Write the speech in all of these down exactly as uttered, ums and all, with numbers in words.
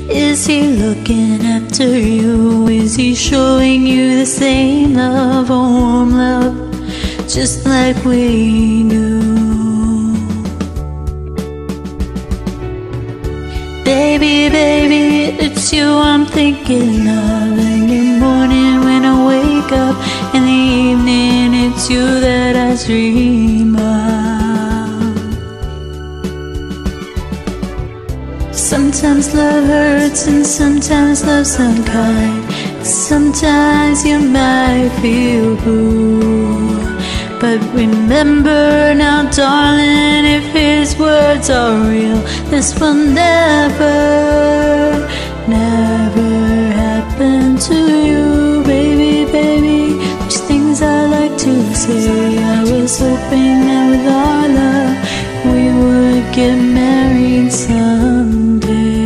Is he looking after you? Is he showing you the same love, a warm love, just like we knew? Baby, baby, it's you I'm thinking of. In the morning when I wake up, in the evening it's you that I dream of. Sometimes love hurts and sometimes love's unkind. Sometimes you might feel blue, but remember now, darling, if his words are real, this will never, never happen to you. Baby, baby, there's things I like to say. I was hoping that with our love we would get married someday.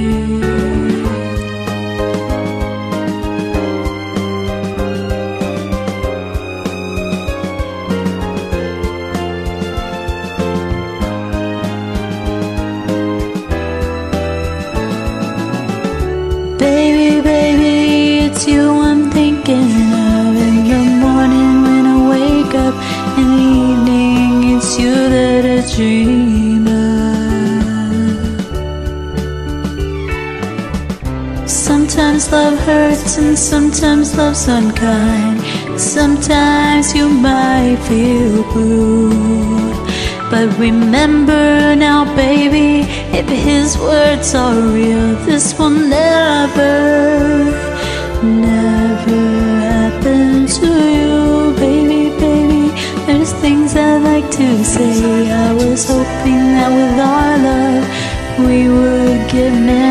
Baby, baby, it's you I'm thinking of. In the morning when I wake up, in the evening it's you that I dream of. Sometimes love hurts and sometimes love's unkind. Sometimes you might feel blue, but remember now, baby, if his words are real, this will never, never happen to you. Baby, baby, there's things I like to say. I was hoping that with our love we would get married